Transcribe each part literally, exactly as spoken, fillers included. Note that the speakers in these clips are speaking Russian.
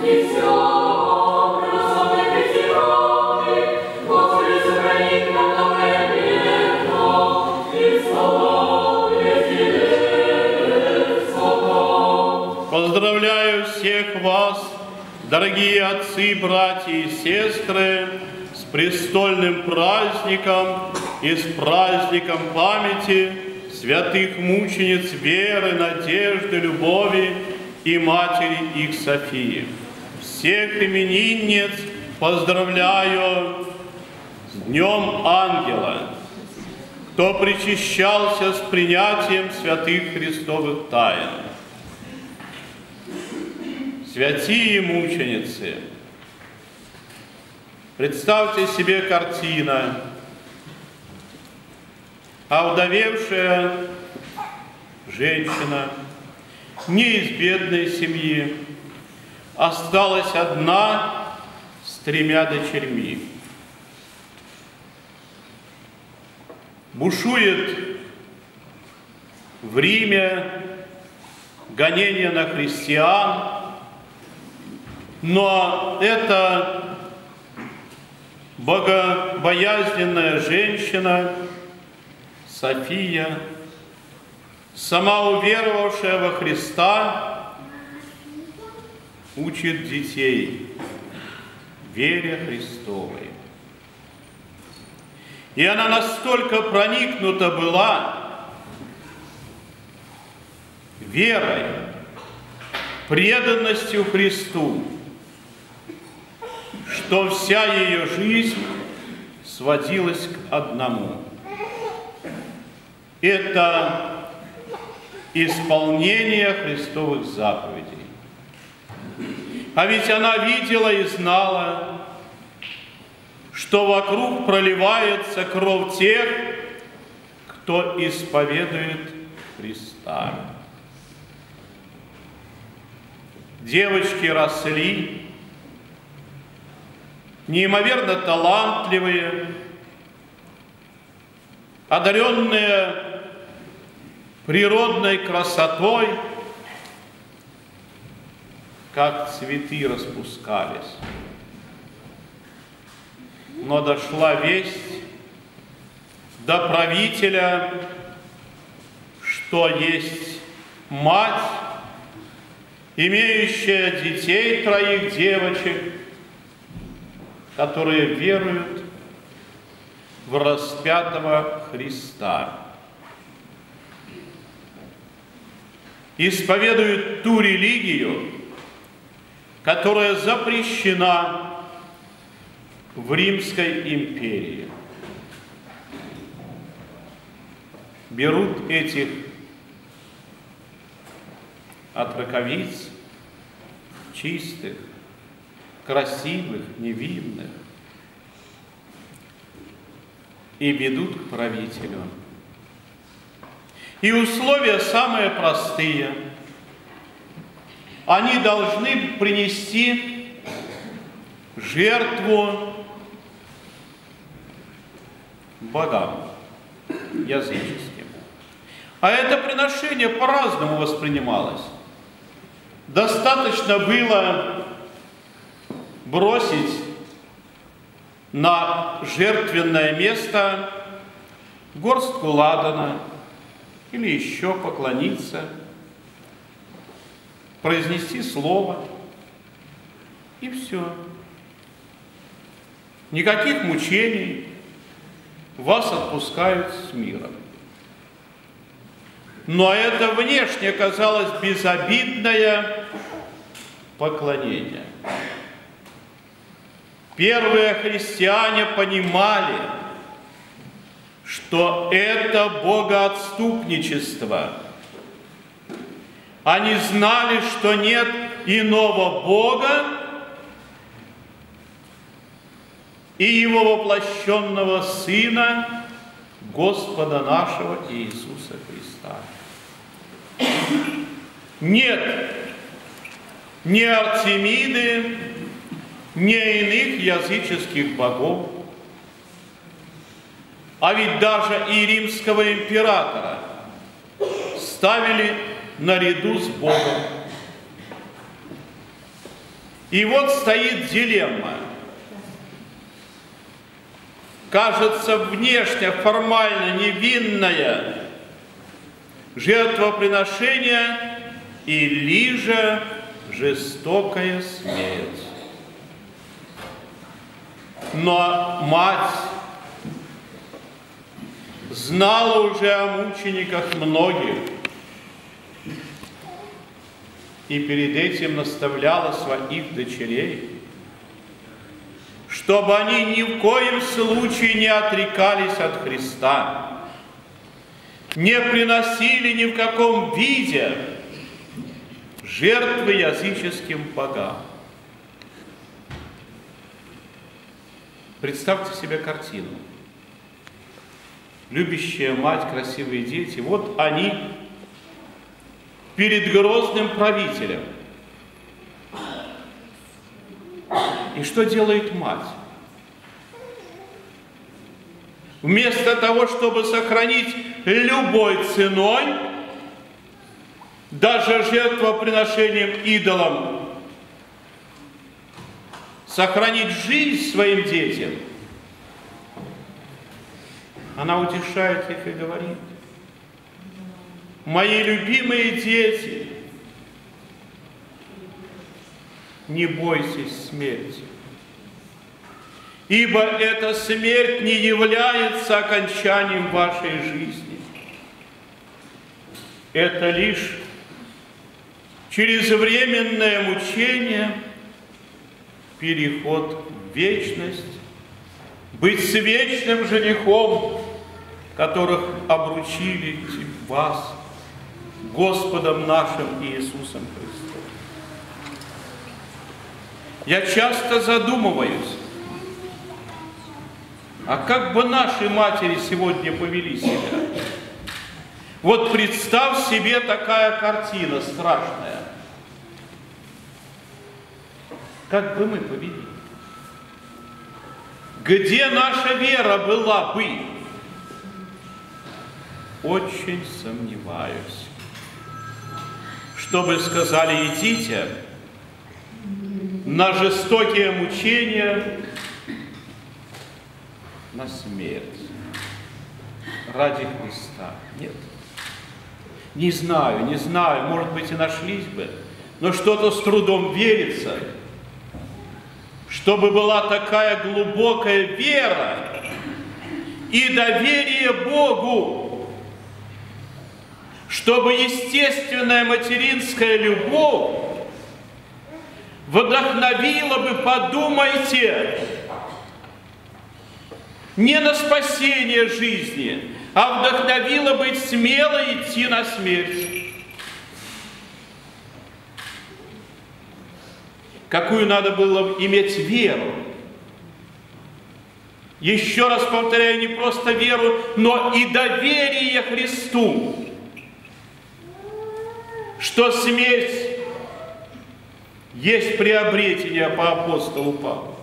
Поздравляю всех вас, дорогие отцы, братья и сестры, с престольным праздником и с праздником памяти святых мучениц веры, надежды, любови и матери их Софии. Всех именинниц поздравляю с Днем Ангела, кто причащался с принятием святых Христовых тайн. Святые мученицы, представьте себе картина. Овдовевшая женщина, не из бедной семьи, осталась одна с тремя дочерьми. Бушует в Риме гонение на христиан, но эта богобоязненная женщина София, сама уверовавшая во Христа, учит детей вере Христовой. И она настолько проникнута была верой, преданностью Христу, что вся ее жизнь сводилась к одному. Это исполнение Христовых заповедей. А ведь она видела и знала, что вокруг проливается кровь тех, кто исповедует Христа. Девочки росли, неимоверно талантливые, одаренные природной красотой, как цветы распускались. Но дошла весть до правителя, что есть мать, имеющая детей, троих девочек, которые веруют в распятого Христа, исповедуют ту религию, которая запрещена в Римской империи. Берут этих отроковиц, чистых, красивых, невинных, и ведут к правителю. И условия самые простые. Они должны принести жертву богам языческим. А это приношение по-разному воспринималось. Достаточно было бросить на жертвенное место горстку ладана или еще поклониться, произнести слово, и все. Никаких мучений, вас отпускают с миром. Но это внешне казалось безобидное поклонение. Первые христиане понимали, что это богоотступничество. Они знали, что нет иного Бога и Его воплощенного Сына, Господа нашего Иисуса Христа. Нет ни Артемиды, ни иных языческих богов. А ведь даже и римского императора ставили наряду с Богом. И вот стоит дилемма. Кажется, внешне, формально невинное жертвоприношение или же жестокая смерть. Но мать знала уже о мучениках многих и перед этим наставляла своих дочерей, чтобы они ни в коем случае не отрекались от Христа, не приносили ни в каком виде жертвы языческим богам. Представьте себе картину. Любящая мать, красивые дети, вот они перед грозным правителем. И что делает мать? Вместо того, чтобы сохранить любой ценой, даже жертвоприношением идолам, сохранить жизнь своим детям, она утешает их и говорит: мои любимые дети, не бойтесь смерти, ибо эта смерть не является окончанием вашей жизни. Это лишь чрезвременное мучение, переход в вечность, быть с вечным женихом, которых обручили вас Господом нашим Иисусом Христом. Я часто задумываюсь, а как бы наши матери сегодня повели себя? Вот представь себе такая картина страшная. Как бы мы повели? Где наша вера была бы? Очень сомневаюсь. Чтобы сказали: идите на жестокие мучения, на смерть ради Христа. Нет. Не знаю, не знаю, может быть, и нашлись бы, но что-то с трудом верится, чтобы была такая глубокая вера и доверие Богу, чтобы естественная материнская любовь вдохновила бы, подумайте, не на спасение жизни, а вдохновила быть смело идти на смерть. Какую надо было иметь веру. Еще раз повторяю, не просто веру, но и доверие Христу, что смерть есть приобретение по апостолу Павлу.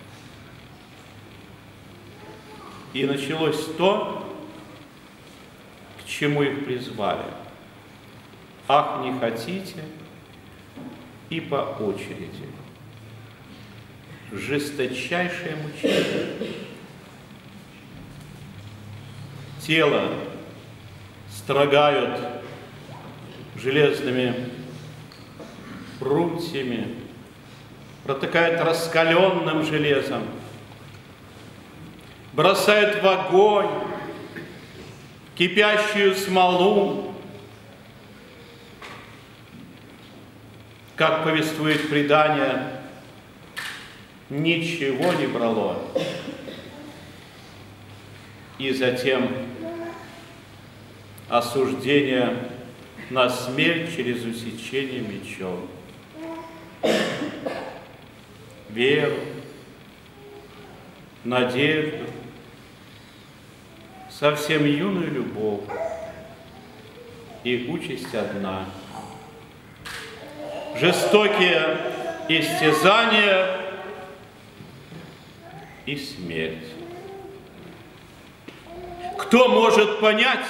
И началось то, к чему их призвали. Ах, не хотите? И по очереди. Жесточайшее мучение. Тело строгают железными прутьями, протыкают раскаленным железом, бросают в огонь, кипящую смолу. Как повествует предание, ничего не брало. И затем осуждение на смерть через усечение мечом. Веру, надежду, совсем юную любовь и участь одна. Жестокие истязания и смерть. Кто может понять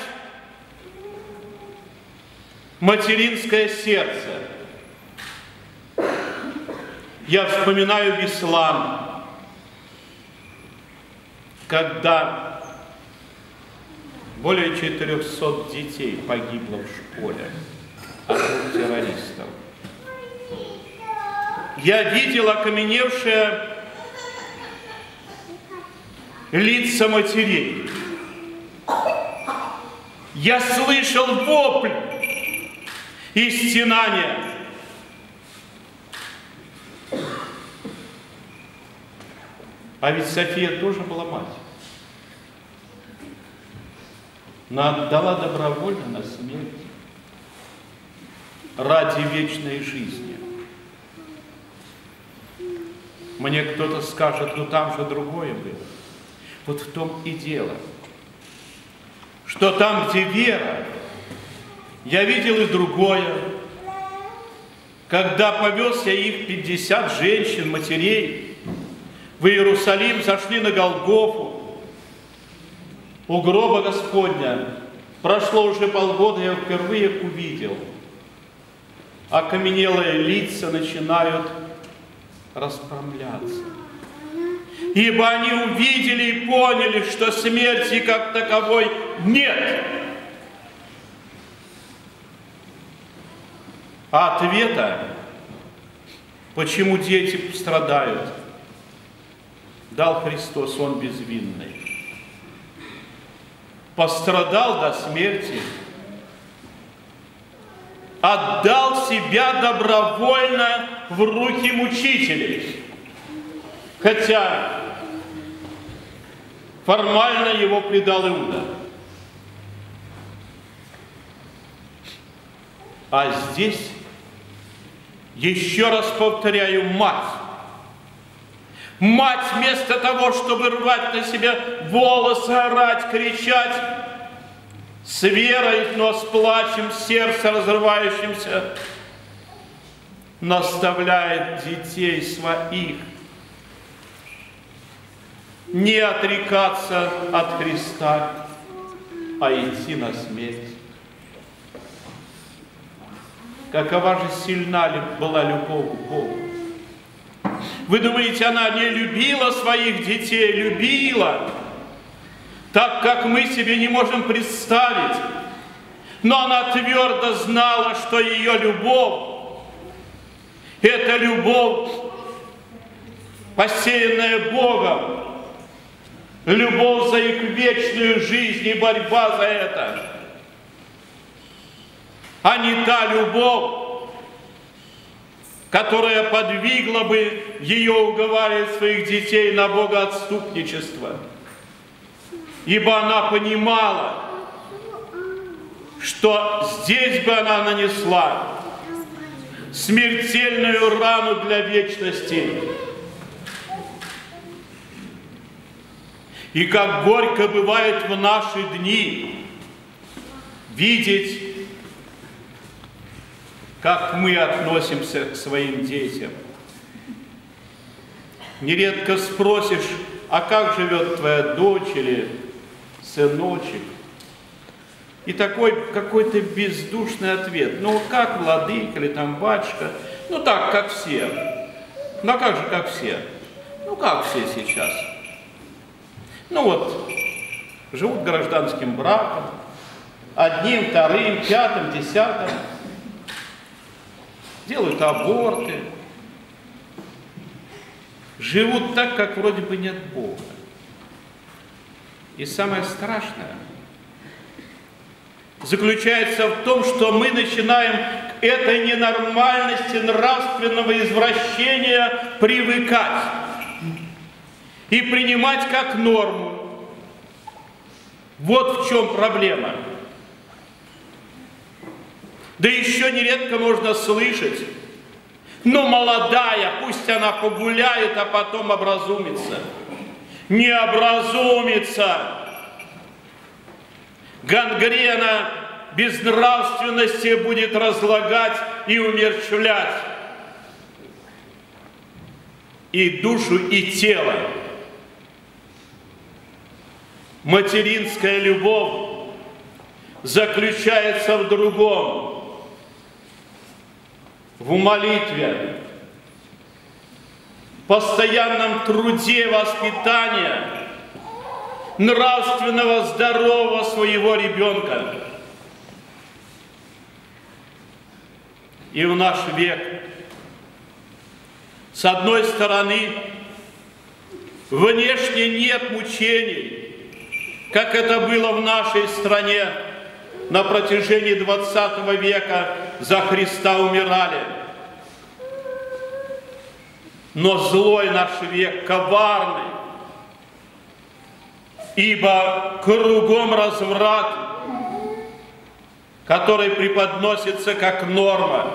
материнское сердце? Я вспоминаю Беслан, когда более четырехсот детей погибло в школе от рук террористов. Я видел окаменевшие лица матерей. Я слышал вопль и стенания. А ведь София тоже была мать. Но отдала добровольно на смерть ради вечной жизни. Мне кто-то скажет, ну там же другое было. Вот в том и дело, что там, где вера, я видел и другое. Когда повез я их пятьдесят женщин, матерей, в Иерусалим, зашли на Голгофу, у гроба Господня. Прошло уже полгода, я впервые их увидел. Окаменелые лица начинают распрямляться. Ибо они увидели и поняли, что смерти как таковой нет. А ответа, почему дети страдают, дал Христос, Он безвинный. Пострадал до смерти, отдал себя добровольно в руки мучителей. Хотя формально его предал Иуда. А здесь, еще раз повторяю, мать. Мать вместо того, чтобы рвать на себя волосы, орать, кричать, с верой, но с плачем, сердце разрывающимся, наставляет детей своих не отрекаться от Христа, а идти на смерть. Какова же сильна ли была любовь к Богу? Вы думаете, она не любила своих детей? Любила, так как мы себе не можем представить. Но она твердо знала, что ее любовь – это любовь, посеянная Богом, любовь за их вечную жизнь и борьба за это. А не та любовь, которая подвигла бы ее уговаривать своих детей на богоотступничество. Ибо она понимала, что здесь бы она нанесла смертельную рану для вечности. И как горько бывает в наши дни видеть, как мы относимся к своим детям. Нередко спросишь, а как живет твоя дочь или сыночек? И такой какой-то бездушный ответ. Ну, как владыка или там батюшка? Ну, так, как все. Ну, а как же, как все? Ну, как все сейчас? Ну, вот, живут гражданским браком, одним, вторым, пятым, десятым. Делают аборты, живут так, как вроде бы нет Бога. И самое страшное заключается в том, что мы начинаем к этой ненормальности нравственного извращения привыкать и принимать как норму. Вот в чем проблема. Да еще нередко можно слышать, но молодая, пусть она погуляет, а потом образумится. Не образумится. Гангрена безнравственности будет разлагать и умерщвлять и душу, и тело. Материнская любовь заключается в другом. В молитве, постоянном труде воспитания нравственного, здорового своего ребенка. И в наш век, с одной стороны, внешне нет мучений, как это было в нашей стране на протяжении двадцатого века, за Христа умирали. Но злой наш век, коварный, ибо кругом разврат, который преподносится как норма.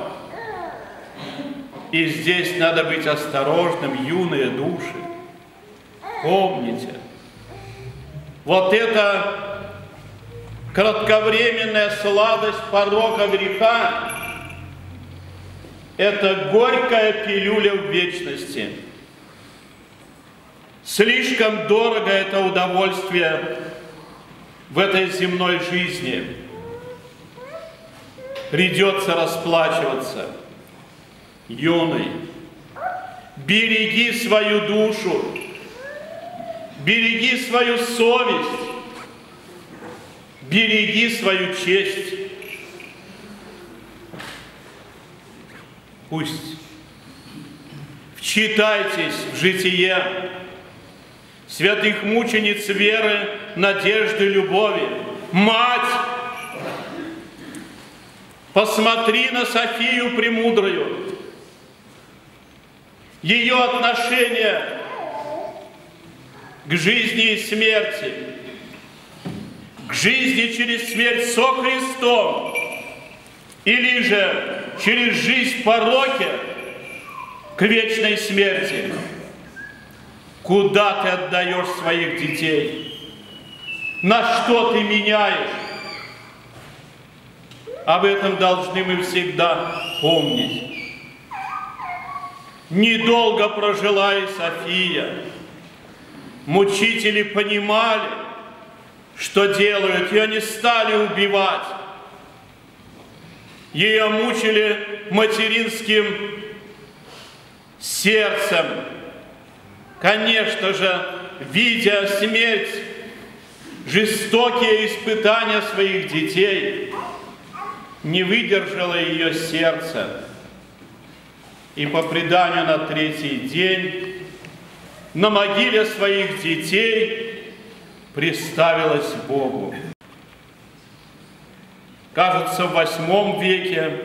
И здесь надо быть осторожным, юные души. Помните, вот эта кратковременная сладость порока греха – это горькая пилюля в вечности. Слишком дорого это удовольствие в этой земной жизни. Придется расплачиваться. Юный, береги свою душу, береги свою совесть, береги свою честь. Пусть вчитайтесь в житие святых мучениц веры, надежды, любови. Мать, посмотри на Софию Премудрую. Ее отношение к жизни и смерти, к жизни через смерть со Христом, или же через жизнь в пороке к вечной смерти. Куда ты отдаешь своих детей? На что ты меняешь? Об этом должны мы всегда помнить. Недолго прожила и София. Мучители понимали, что делают, и они стали убивать. Ее мучили материнским сердцем. Конечно же, видя смерть, жестокие испытания своих детей, не выдержало ее сердце. И по преданию на третий день на могиле своих детей приставилась Богу. Кажется, в восьмом веке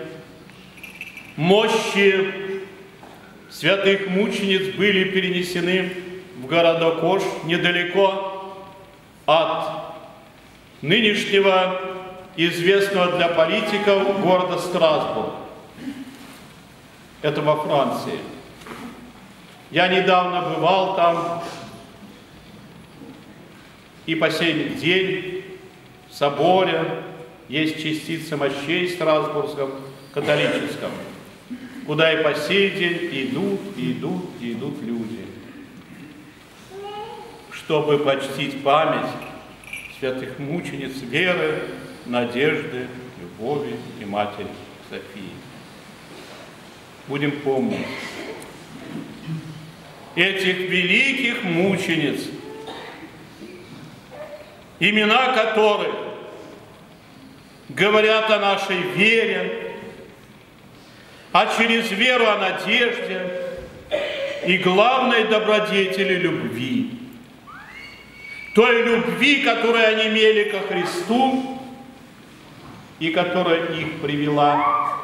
мощи святых мучениц были перенесены в городок Ош, недалеко от нынешнего известного для политиков города Страсбург. Это во Франции. Я недавно бывал там, и по сей день в соборе есть частица мощей Страсбургском католическом, куда и по сей день идут, и идут, и идут люди, чтобы почтить память святых мучениц веры, надежды, любови и Матери Софии. Будем помнить этих великих мучениц, имена которых говорят о нашей вере, а через веру о надежде и главной добродетели любви. Той любви, которую они имели ко Христу и которая их привела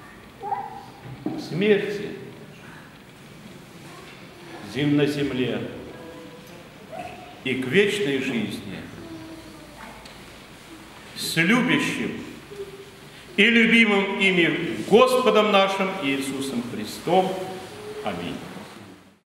к смерти на земле и к вечной жизни с любящим и любимым ими Господом нашим Иисусом Христом. Аминь.